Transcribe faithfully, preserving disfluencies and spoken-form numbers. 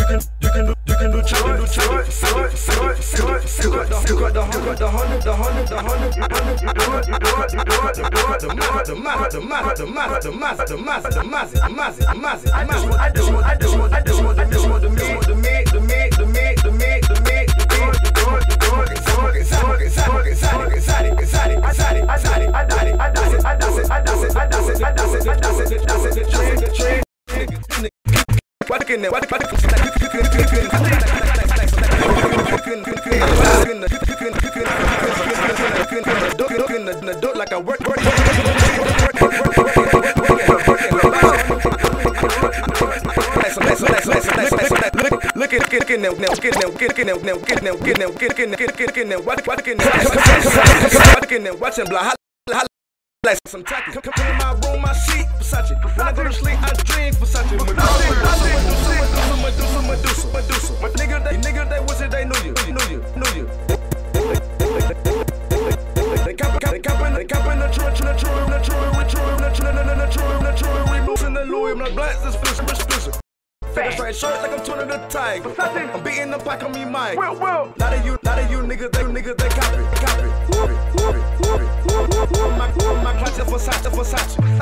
can you can do you can do chop do chop slut slut slut slut you got the you got the hundred the hundred the hundred you hundred you do it you do it you do it you do it the mass the mass the mass the mass the mass the mass the mass the mass the mass I just want I just want I just want I just want I just want the meat the meat the meat the meat the meat the meat the meat you do it you do it exotic exotic exotic exotic exotic exotic exotic exotic I got it I got it I got it I got it I got it I got it I got it I got it the train the train what can what what like I work work look at get get now now get now get get now now get now get now get get get get get now what what can what can watching blah like some tacky. Come, come in my room, my sheet, Versace. When I go to sleep, I dream Versace. Medusa, Medusa, Medusa, Medusa. Nigga, they, nigga, they wish it they knew you, knew you, knew you. They cop, they cop, they cop in the church, in the church, in the church, in the church, in the church, in the church. We losing the Louis, my blacks is fish, fish, fish. Fat straight shirt like I'm turning the tiger. I'm beating the pack on me, Mike. Well, well. Not of you, not of you niggas, they niggas, they copy, copy, copy, copy, copy. My, my clutch is Versace, Versace.